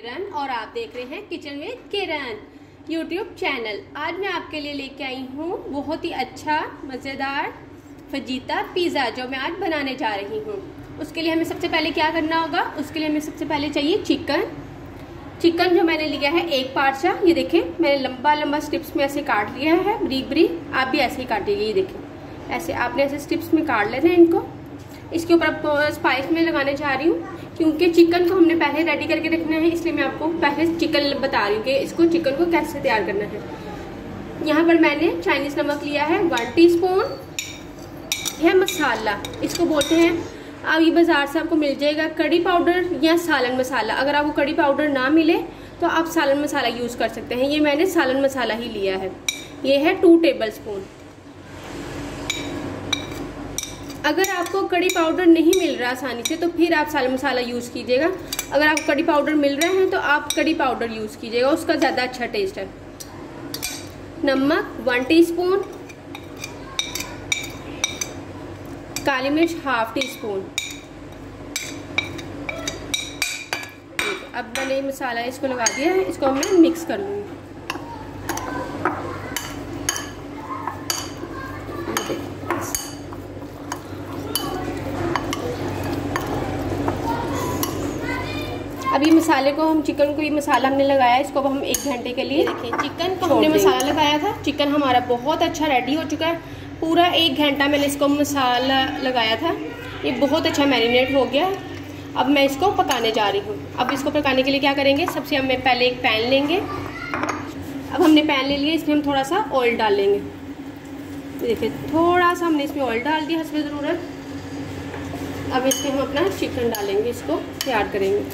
किरण और आप देख रहे हैं kitchen with Kiran YouTube channel. आज मैं आपके लिए लेके आई हूँ बहुत ही अच्छा मज़ेदार फजीता पिज़्ज़ा जो मैं आज बनाने जा रही हूँ। उसके लिए हमें सबसे पहले क्या करना होगा, उसके लिए हमें सबसे पहले चाहिए चिकन जो मैंने लिया है एक पार्चा। ये देखें मैंने लंबा लंबा स्ट्रिप्स में ऐसे काट लिया है, बारीक बारीक। आप भी ऐसे ही काटिएगा। ये देखें ऐसे आपने ऐसे स्ट्रिप्स में काट लेना है इनको। इसके ऊपर अब स्पाइस में लगाने जा रही हूँ क्योंकि चिकन को हमने पहले रेडी करके रखना है, इसलिए मैं आपको पहले चिकन बता रही हूँ कि इसको चिकन को कैसे तैयार करना है। यहाँ पर मैंने चाइनीज़ नमक लिया है 1 टीस्पून। यह मसाला इसको बोलते हैं, अब ये बाज़ार से आपको मिल जाएगा कड़ी पाउडर या सालन मसाला। अगर आपको कड़ी पाउडर ना मिले तो आप सालन मसाला यूज़ कर सकते हैं। ये मैंने सालन मसाला ही लिया है। ये है 2 टेबल स्पून। अगर आपको कड़ी पाउडर नहीं मिल रहा आसानी से तो फिर आप सालन मसाला यूज़ कीजिएगा। अगर आपको कड़ी पाउडर मिल रहे हैं तो आप कड़ी पाउडर यूज़ कीजिएगा, उसका ज़्यादा अच्छा टेस्ट है। नमक 1 टीस्पून, काली मिर्च 1/2 टीस्पून। अब मैंने मसाला इसको लगा दिया है, इसको मैं मिक्स कर लूँगी। अब ये मसाले को हम चिकन को, ये मसाला हमने लगाया इसको अब हम 1 घंटे के लिए, देखिए चिकन को हमने मसाला लगाया था। चिकन हमारा बहुत अच्छा रेडी हो चुका है। पूरा 1 घंटा मैंने इसको मसाला लगाया था, ये बहुत अच्छा मैरिनेट हो गया। अब मैं इसको पकाने जा रही हूँ। अब इसको पकाने के लिए क्या करेंगे, सबसे हम पहले एक पैन लेंगे। अब हमने पैन ले लिया, इसमें हम थोड़ा सा ऑयल डाल लेंगे। देखिए थोड़ा सा हमने इसमें ऑयल डाल दिया हस्ब ज़रूरत। अब इसमें हम अपना चिकन डालेंगे, इसको तैयार करेंगे।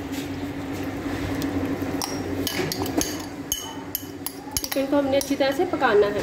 चिकन को हमने अच्छी तरह से पकाना है।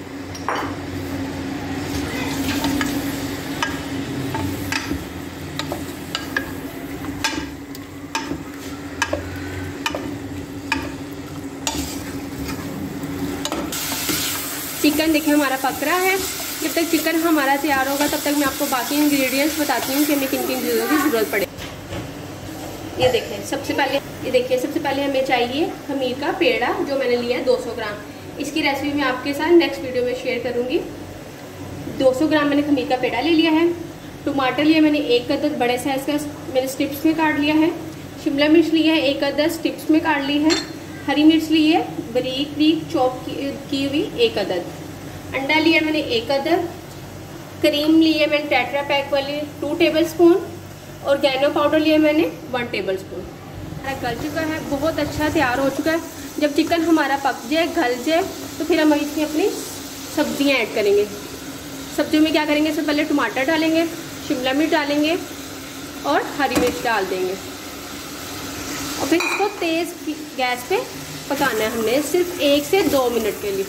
चिकन देखिए हमारा पक रहा है। जब तक चिकन हमारा तैयार होगा तब तक मैं आपको बाकी इंग्रेडिएंट्स बताती हूँ कि हमें किन किन चीज़ों की ज़रूरत पड़े। ये देखें सबसे पहले हमें चाहिए खमीर का पेड़ा जो मैंने लिया है 200 ग्राम। इसकी रेसिपी मैं आपके साथ नेक्स्ट वीडियो में शेयर करूँगी। 200 ग्राम मैंने खमीर का पेड़ा ले लिया है। टमाटर लिया मैंने 1 अदद बड़े साइज़ का, मैंने स्ट्रिप्स में काट लिया है। शिमला मिर्च लिया है 1 अदद, स्ट्रिप्स में काट ली है। हरी मिर्च ली है बारीक बारीक चॉप की हुई 1 अदद। अंडा लिया मैंने 1 अदद। क्रीम ली है मैंने टेट्रा पैक वाली 2 टेबल स्पून। और ऑर्गेनो पाउडर लिया मैंने 1 टेबल स्पून। हमारा गल चुका है, बहुत अच्छा तैयार हो चुका है। जब चिकन हमारा पक जाए, गल जाए, तो फिर हम इसमें अपनी सब्जियां ऐड करेंगे। सब्जियों में क्या करेंगे, सबसे पहले टमाटर डालेंगे, शिमला मिर्च डालेंगे और हरी मिर्च डाल देंगे। और फिर इसको तेज़ गैस पे पकाना है हमने सिर्फ 1 से 2 मिनट के लिए।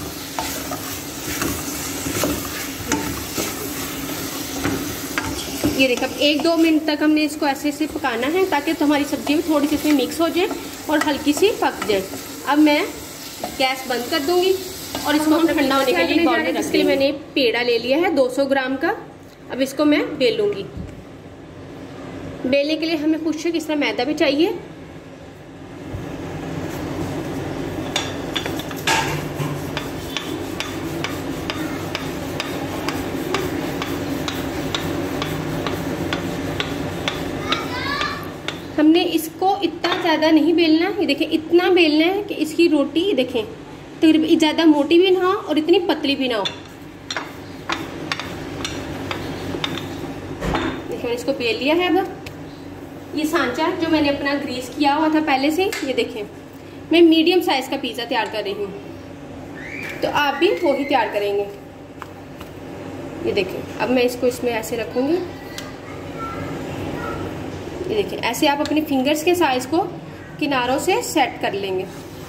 ये देखो 1-2 मिनट तक हमने इसको ऐसे से पकाना है ताकि तो हमारी सब्जी में थोड़ी सी इसमें मिक्स हो जाए और हल्की सी पक जाए। अब मैं गैस बंद कर दूंगी और इसको हम ठंडा होने के लिए बाउल में रख देंगे। इसके लिए मैंने पेड़ा ले लिया है 200 ग्राम का। अब इसको मैं बेलूंगी। बेलने के लिए हमें कुछ इस तरह मैदा भी चाहिए। हमने इसको इतना ज़्यादा नहीं बेलना है। ये देखें इतना बेलना है कि इसकी रोटी देखें तकरीबन ज़्यादा मोटी भी ना हो और इतनी पतली भी ना हो। देखिए मैंने इसको बेल लिया है। अब ये सांचा जो मैंने अपना ग्रीस किया हुआ था पहले से, ये देखें मैं मीडियम साइज़ का पिज़्ज़ा तैयार कर रही हूँ, तो आप भी वो ही तैयार करेंगे। ये देखें अब मैं इसको इसमें ऐसे रखूँगी। ये देखिए ऐसे आप अपने फिंगर्स के साइज को किनारों से सेट कर लेंगे।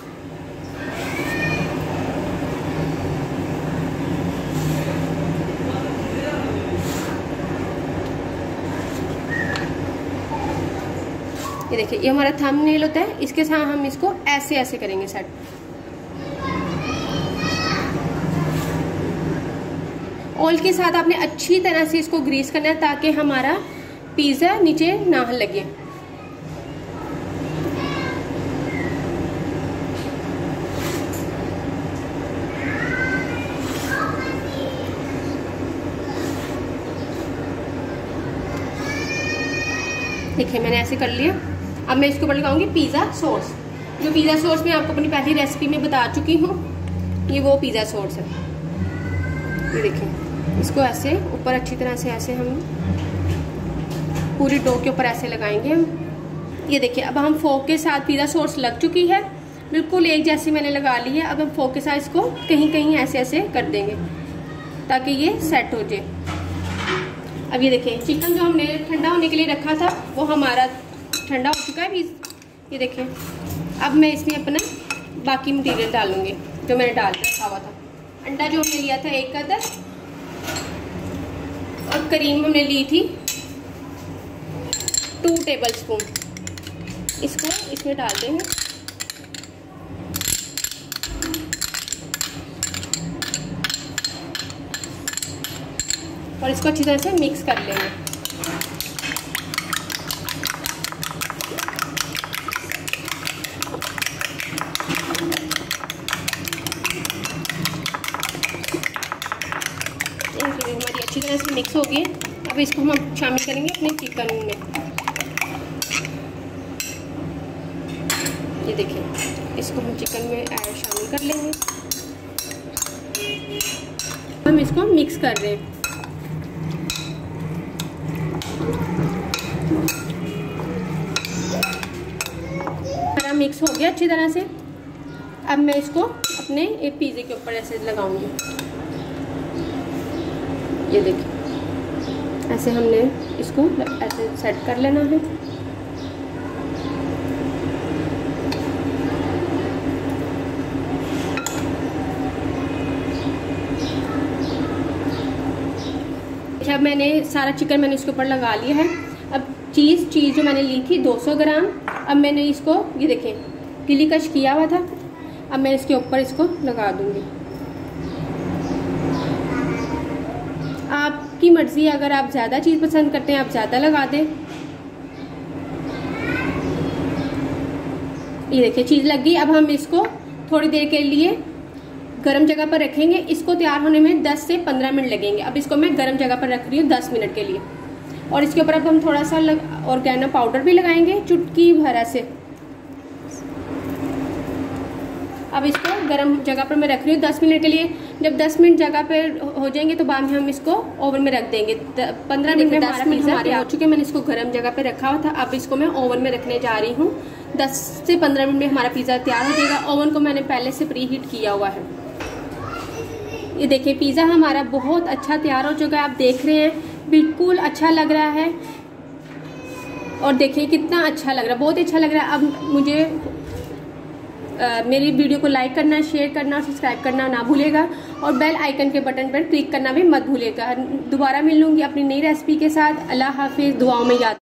ये देखिए ये हमारा थंबनेल होता है, इसके साथ हम इसको ऐसे ऐसे करेंगे सेट। ऑयल के साथ आपने अच्छी तरह से इसको ग्रीस करना है ताकि हमारा पिज़्ज़ा नीचे ना लगे। देखिए मैंने ऐसे कर लिया। अब मैं इसके ऊपर लगाऊंगी पिज़्ज़ा सॉस। जो पिज़्ज़ा सॉस मैं आपको अपनी पहली रेसिपी में बता चुकी हूँ, ये वो पिज़्ज़ा सॉस है। ये देखिए, इसको ऐसे ऊपर अच्छी तरह से ऐसे हम पूरी डो के ऊपर ऐसे लगाएंगे हम। ये देखिए, अब हम फोक के साथ पिज़्ज़ा सॉस लग चुकी है, बिल्कुल एक जैसी मैंने लगा ली है। अब हम फोक के साथ इसको कहीं कहीं ऐसे ऐसे कर देंगे ताकि ये सेट हो जाए। अब ये देखिए, चिकन जो हमने ठंडा होने के लिए रखा था वो हमारा ठंडा हो चुका है भी। ये देखिए, अब मैं इसमें अपना बाकी मटेरियल डालूंगी जो मैंने डाल के रखा हुआ था। अंडा जो हमने लिया था 1 अदद, और क्रीम हमने ली थी 2 टेबलस्पून। इसको इसमें डाल देंगे। और इसको अच्छी तरह से मिक्स कर लेंगे। हमारी अच्छी तरह से मिक्स हो गई। अब इसको हम शामिल करेंगे अपने चिकन में। ये देखिए, इसको हम चिकन में शामिल कर लेंगे। हम इसको मिक्स कर रहे हैं। मिक्स हो गया अच्छी तरह से। अब मैं इसको अपने एक पिज़्ज़े के ऊपर ऐसे लगाऊंगी। ये देखिए, ऐसे हमने इसको ऐसे सेट कर लेना है। अब मैंने सारा चिकन मैंने इसके ऊपर लगा लिया है। अब चीज़ जो मैंने ली थी 200 ग्राम, अब मैंने इसको ये देखें गिली कश किया हुआ था। अब मैं इसके ऊपर इसको लगा दूंगी। आपकी मर्जी, अगर आप ज़्यादा चीज़ पसंद करते हैं आप ज़्यादा लगा दें। ये देखिए, चीज़ लग गई। अब हम इसको थोड़ी देर के लिए गरम जगह पर रखेंगे। इसको तैयार होने में 10 से 15 मिनट लगेंगे। अब इसको मैं गरम जगह पर रख रही हूँ 10 मिनट के लिए। और इसके ऊपर अब हम थोड़ा सा ऑर्गेनो पाउडर भी लगाएंगे, चुटकी भर से। अब इसको गरम जगह पर मैं रख रही हूँ 10 मिनट के लिए। जब 10 मिनट जगह पर हो जाएंगे तो बाद में हम इसको ओवन में रख देंगे। 15 मिनट में 10 मिनट हमारे हो चुके। मैंने इसको गरम जगह पर रखा हुआ था। अब इसको मैं ओवन में रखने जा रही हूँ। 10 से 15 मिनट में हमारा पिज़्ज़ा तैयार हो जाएगा। ओवन को मैंने पहले से प्री हीट किया हुआ है। ये देखिए, पिज़्ज़ा हमारा बहुत अच्छा तैयार हो चुका है। आप देख रहे हैं, बिल्कुल अच्छा लग रहा है। और देखिए कितना अच्छा लग रहा है, बहुत अच्छा लग रहा है। अब मुझे मेरी वीडियो को लाइक करना, शेयर करना और सब्सक्राइब करना ना भूलेगा। और बेल आइकन के बटन पर क्लिक करना भी मत भूलिएगा। दोबारा मिल लूँगी अपनी नई रेसिपी के साथ। अल्लाह हाफिज़। दुआओं में याद